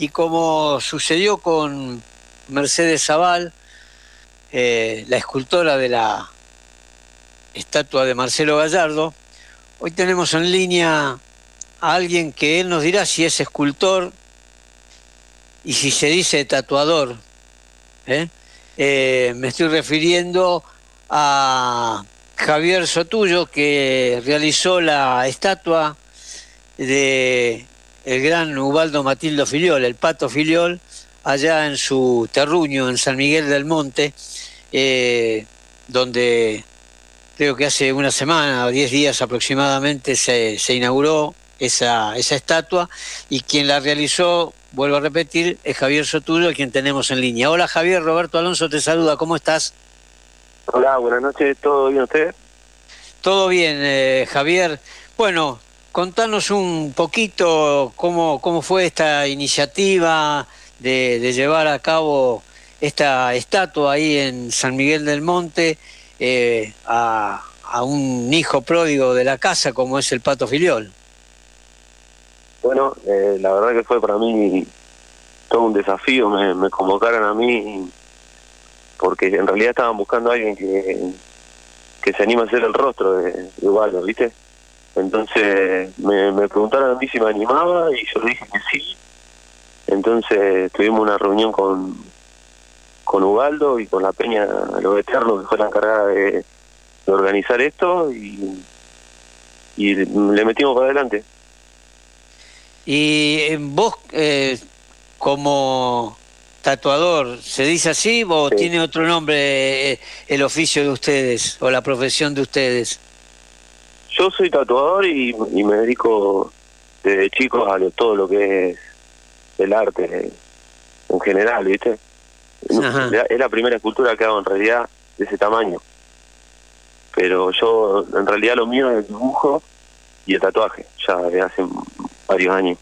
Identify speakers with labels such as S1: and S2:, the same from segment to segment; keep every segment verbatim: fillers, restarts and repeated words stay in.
S1: y como sucedió con Mercedes Zabal, eh, la escultora de la estatua de Marcelo Gallardo, hoy tenemos en línea a alguien que él nos dirá si es escultor y si se dice tatuador. ¿eh? Eh, me estoy refiriendo a Javier Sotullo, que realizó la estatua de el gran Ubaldo Matildo Filiol, el Pato Filiol, allá en su terruño, en San Miguel del Monte, eh, donde creo que hace una semana o diez días aproximadamente se, se inauguró esa, esa estatua, y quien la realizó, vuelvo a repetir, es Javier Sotullo, a quien tenemos en línea. Hola Javier, Roberto Alonso te saluda, ¿cómo estás?
S2: Hola, buenas noches, ¿todo bien usted?
S1: Todo bien, eh, Javier. Bueno, contanos un poquito cómo, cómo fue esta iniciativa de, de llevar a cabo esta estatua ahí en San Miguel del Monte, eh, a, a un hijo pródigo de la casa como es el Pato Filiol.
S2: Bueno, eh, la verdad que fue para mí todo un desafío, me, me convocaron a mí porque en realidad estaban buscando a alguien que, que se anima a hacer el rostro de, de Ubaldo, ¿viste? Entonces me, me preguntaron a mí si me animaba y yo le dije que sí. Entonces tuvimos una reunión con, con Ubaldo y con la Peña Los Eternos, que fue la encargada de, de organizar esto, y, y le metimos para adelante.
S1: Y eh, vos, eh, como tatuador, ¿se dice así o
S2: Sí.
S1: tiene otro nombre eh, el oficio de ustedes o la profesión de ustedes?
S2: Yo soy tatuador y, y me dedico desde chico a lo, todo lo que es el arte en general, ¿viste?
S1: Ajá.
S2: Es la primera escultura que hago en realidad de ese tamaño. Pero yo, en realidad lo mío es el dibujo y el tatuaje, ya de hace varios años.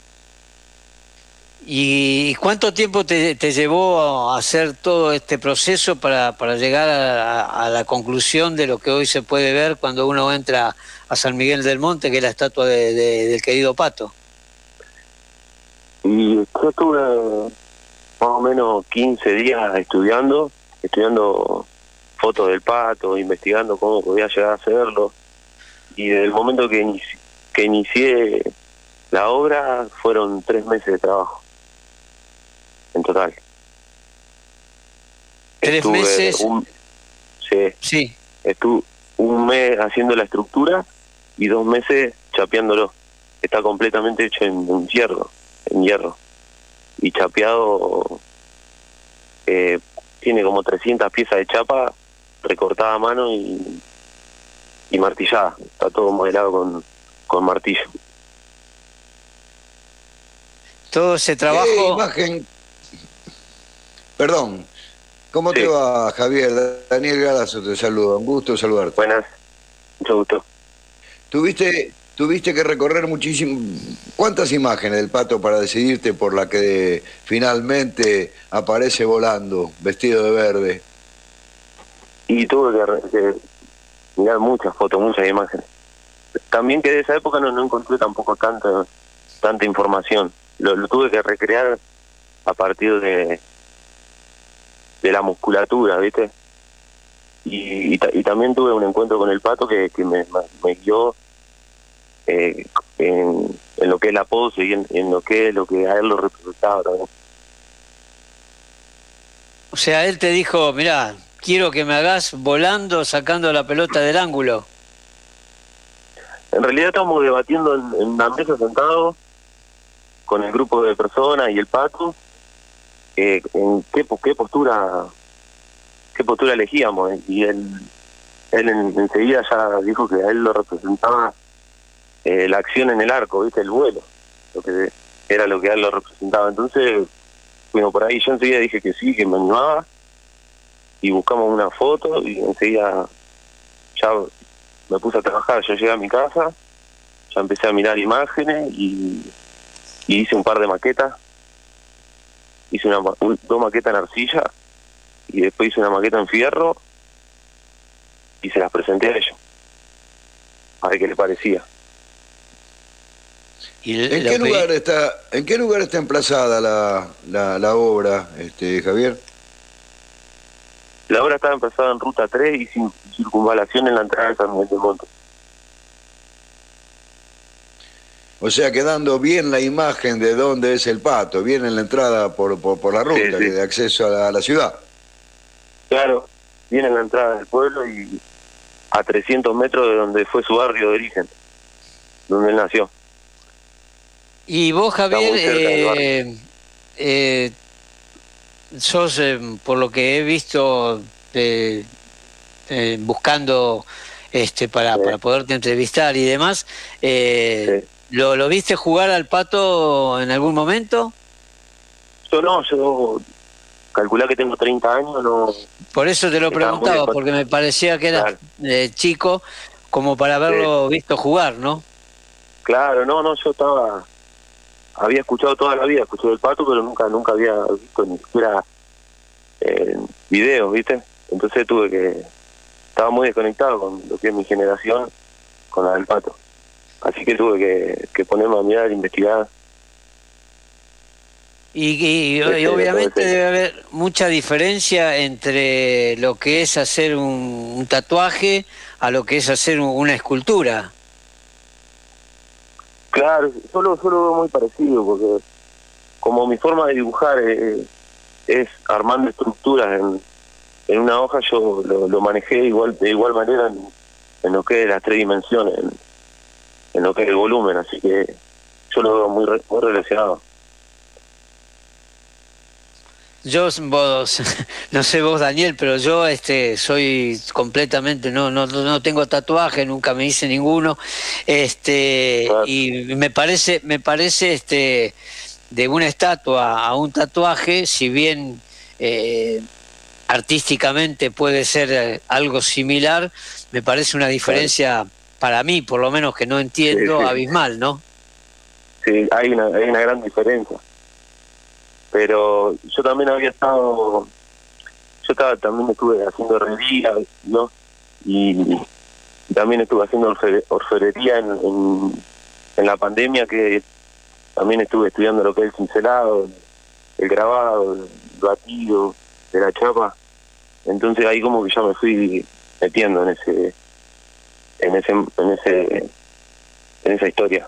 S1: ¿Y cuánto tiempo te, te llevó a hacer todo este proceso para, para llegar a, a la conclusión de lo que hoy se puede ver cuando uno entra a San Miguel del Monte, que es la estatua de, de, del querido Pato?
S2: Y yo estuve más o menos quince días estudiando, estudiando fotos del Pato, investigando cómo podía llegar a hacerlo. Y desde el momento que, inici que inicié la obra fueron tres meses de trabajo en total.
S1: ¿Tres
S2: Estuve
S1: meses?
S2: un sí,
S1: Sí.
S2: estuve un mes haciendo la estructura y dos meses chapeándolo. Está completamente hecho en, en hierro, en hierro. Y chapeado, eh, tiene como trescientas piezas de chapa recortada a mano y, y martillada. Está todo modelado con, con martillo.
S1: Todo ese
S3: ¿Qué
S1: trabajo.
S3: imagen? Perdón, ¿cómo te
S2: Sí,
S3: va, Javier? Daniel Galazo te saluda, un gusto saludarte.
S2: buenas, mucho gusto.
S3: Tuviste, tuviste que recorrer muchísimo. ¿Cuántas imágenes del Pato para decidirte por la que finalmente aparece volando, vestido de verde?
S2: Y tuve que, que mirar muchas fotos, muchas imágenes. También que de esa época no, no encontré tampoco tanta, tanta información. Lo, lo tuve que recrear a partir de, de la musculatura, ¿viste? Y, y, y también tuve un encuentro con el Pato que, que me, me guió eh, en, en lo que es la pose y en, en lo que es lo que a él lo representaba también.
S1: O sea, él te dijo, mirá, quiero que me hagas volando sacando la pelota del ángulo.
S2: En realidad estamos debatiendo en, en una mesa sentados con el grupo de personas y el Pato, eh, en qué, qué postura qué postura elegíamos, y él, él en, enseguida ya dijo que a él lo representaba eh, la acción en el arco, ¿viste? El vuelo, lo que era lo que a él lo representaba. Entonces, bueno, por ahí yo enseguida dije que sí, que me animaba, y buscamos una foto y enseguida ya me puse a trabajar. Yo llegué a mi casa, ya empecé a mirar imágenes y, y hice un par de maquetas. Hice una, un, dos maquetas en arcilla y después hice una maqueta en fierro y se las presenté a ellos, a ver qué les parecía.
S1: Y
S3: ¿En
S1: lo
S3: qué
S1: que-
S3: lugar está, en qué lugar está emplazada la, la, la obra, este, Javier?
S2: La obra estaba empezada en ruta tres y sin circunvalación en la entrada de San Miguel del Monte.
S3: O sea, quedando bien la imagen de dónde es el Pato, bien en la entrada por, por, por la
S2: Sí,
S3: ruta
S2: sí.
S3: de acceso a la, a la ciudad.
S2: Claro, viene en la entrada del pueblo y a trescientos metros de donde fue su barrio de origen, donde él nació.
S1: Y vos,
S2: Está
S1: Javier,
S2: muy cerca del barrio.
S1: eh, eh, sos, eh, por lo que he visto, eh, eh, buscando este para,
S2: Sí,
S1: para poderte entrevistar y demás, eh,
S2: sí.
S1: ¿lo, ¿lo viste jugar al Pato en algún momento?
S2: Yo no, yo calculá que tengo treinta años, no
S1: Por eso te lo
S2: estaba muy
S1: preguntaba,
S2: después.
S1: porque me parecía que eras
S2: Claro,
S1: eh, chico como para
S2: sí.
S1: haberlo visto jugar, ¿no?
S2: Claro, no, no, yo estaba, había escuchado toda la vida, escuché el Pato, pero nunca, nunca había visto ni siquiera eh, videos, ¿viste? Entonces tuve que, estaba muy desconectado con lo que es mi generación, con la del Pato. Así que tuve que, que ponerme a mirar, investigar.
S1: Y, y- y
S2: Ese era todo el
S1: obviamente
S2: tema.
S1: debe haber mucha diferencia entre lo que es hacer un, un tatuaje a lo que es hacer un- una escultura.
S2: Claro, yo lo, yo lo veo muy parecido, porque como mi forma de dibujar eh, es armando estructuras en, en una hoja, yo lo, lo manejé igual de igual manera en, en lo que es las tres dimensiones, en, en lo que es el volumen, así que yo lo veo muy, re- muy relacionado.
S1: Yo, vos, no sé vos, Daniel, pero yo este soy completamente, no, no, no tengo tatuaje, nunca me hice ninguno, este,
S2: Claro,
S1: y me parece, me parece este de una estatua a un tatuaje, si bien eh, artísticamente puede ser eh, algo similar, me parece una
S2: claro.
S1: diferencia, para mí, por lo menos que no
S2: Sí,
S1: entiendo,
S2: sí,
S1: abismal, ¿no?
S2: sí, hay una, hay una gran diferencia. Pero yo también había estado, yo estaba, también estuve haciendo herrería, ¿no? Y también estuve haciendo orfe- orfebrería en, en, en la pandemia, que también estuve estudiando lo que es el cincelado, el grabado, el batido de la chapa. Entonces ahí como que ya me fui metiendo en ese, en ese, en ese, en esa historia.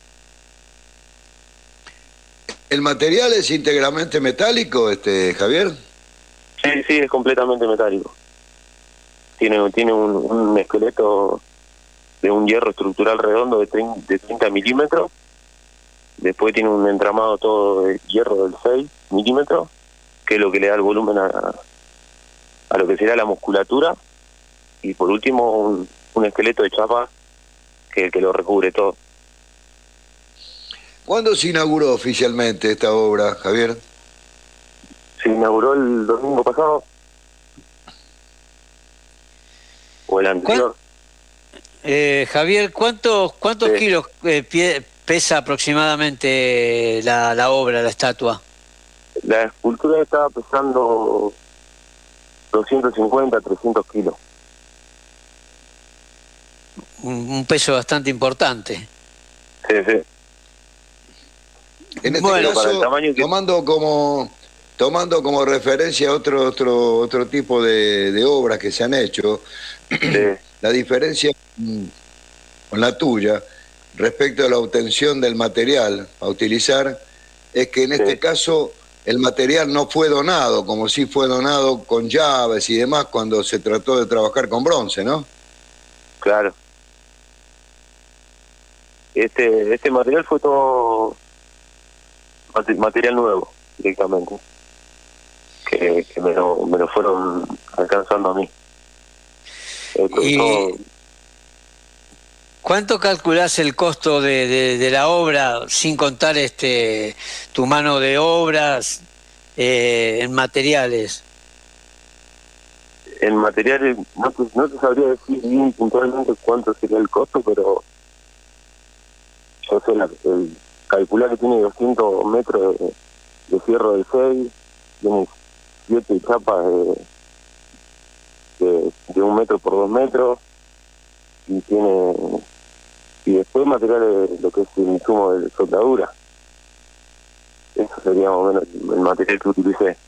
S3: ¿El material es íntegramente metálico, este, Javier?
S2: Sí, sí, es completamente metálico. Tiene, tiene un, un esqueleto de un hierro estructural redondo de treinta, de treinta milímetros. Después tiene un entramado todo de hierro del seis milímetros, que es lo que le da el volumen a, a lo que será la musculatura. Y por último, un, un esqueleto de chapa que, que lo recubre todo.
S3: ¿Cuándo se inauguró oficialmente esta obra, Javier?
S2: Se inauguró el domingo pasado, o el
S1: ¿Cuán-
S2: anterior.
S1: eh, Javier, ¿cuántos, cuántos
S2: Sí.
S1: kilos eh, pie- pesa aproximadamente la, la obra, la estatua?
S2: La escultura estaba pesando doscientos cincuenta, trescientos kilos.
S1: Un, un peso bastante importante.
S2: Sí, sí.
S3: En este
S1: Bueno,
S2: Pero para el
S3: caso,
S2: tamaño que...
S3: tomando como tomando como referencia otro otro otro tipo de, de obras que se han hecho,
S2: Sí,
S3: la diferencia mm, con la tuya respecto a la obtención del material a utilizar es que en este
S2: sí,
S3: caso el material no fue donado, como si fue donado con llaves y demás cuando se trató de trabajar con bronce, ¿no?
S2: claro. Este, este material fue todo mate- material nuevo, directamente. Que, que me, lo, me lo fueron alcanzando a mí. Esto, todo,
S1: ¿y cuánto calculás el costo de, de- de la obra sin contar este tu mano de obras eh, en materiales?
S2: en materiales, no te, no te sabría decir bien puntualmente cuánto sería el costo, pero yo sé, la, el, calcular que tiene doscientos metros de, de fierro de seis, tiene siete chapas de, de, de un metro por dos metros, y tiene y después materiales, lo que es el insumo de soldadura. Eso sería más o menos el material que utilicé.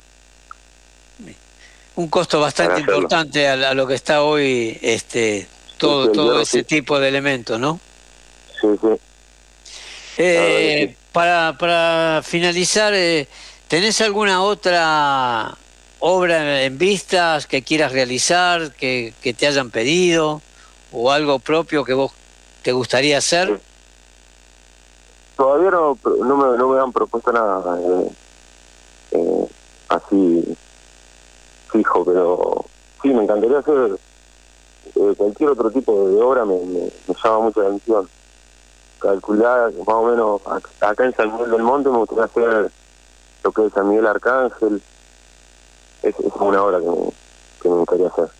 S1: Un costo bastante importante a, a lo que está hoy este todo sí, sí, todo ese sí. tipo de elementos, ¿no?
S2: Sí, sí.
S1: Eh, sí. Para, para finalizar, eh, ¿tenés alguna otra obra en vistas que quieras realizar, que, que te hayan pedido, o algo propio que vos te gustaría hacer?
S2: Sí. Todavía no, no, me, no me han propuesto nada eh, eh, así fijo, pero sí, me encantaría hacer eh, cualquier otro tipo de obra, me, me, me llama mucho la atención. Calcular más o menos acá en San Miguel del Monte me gustaría hacer lo que es San Miguel Arcángel. Es, es una obra que me, que me gustaría hacer.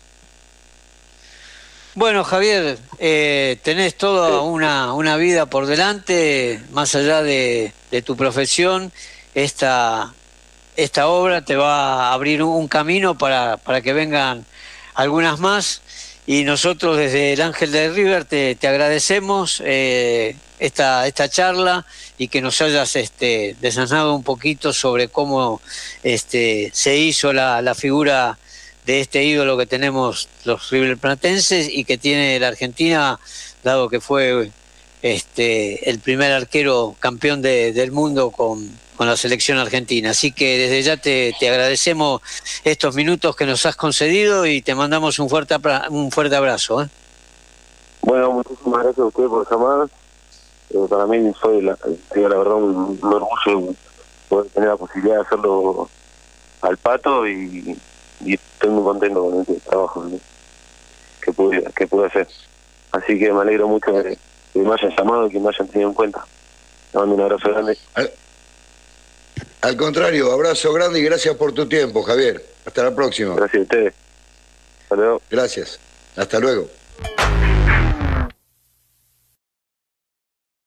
S1: Bueno, Javier, eh, tenés toda sí. una, una vida por delante, más allá de, de tu profesión. Esta, esta obra te va a abrir un, un camino para, para que vengan algunas más. Y nosotros desde el Ángel de River te, te agradecemos eh, esta, esta charla y que nos hayas este, desasnado un poquito sobre cómo este, se hizo la, la figura de este ídolo que tenemos los riverplatenses y que tiene la Argentina, dado que fue este, el primer arquero campeón de, del mundo con, con la selección argentina. Así que desde ya te, te agradecemos estos minutos que nos has concedido y te mandamos un fuerte, un fuerte abrazo. ¿eh?
S2: Bueno, muchísimas gracias a ustedes por llamar. Eh, para mí fue, la, la verdad, un, un orgullo poder tener la posibilidad de hacerlo al Pato y, y estoy muy contento con este trabajo, ¿no? que pude que pude hacer. Así que me alegro mucho de que me hayan llamado y que me hayan tenido en cuenta. Le mando un abrazo grande.
S3: Al, al contrario, abrazo grande y gracias por tu tiempo, Javier. Hasta la próxima.
S2: Gracias a ustedes. Hasta luego.
S3: Gracias. Hasta luego.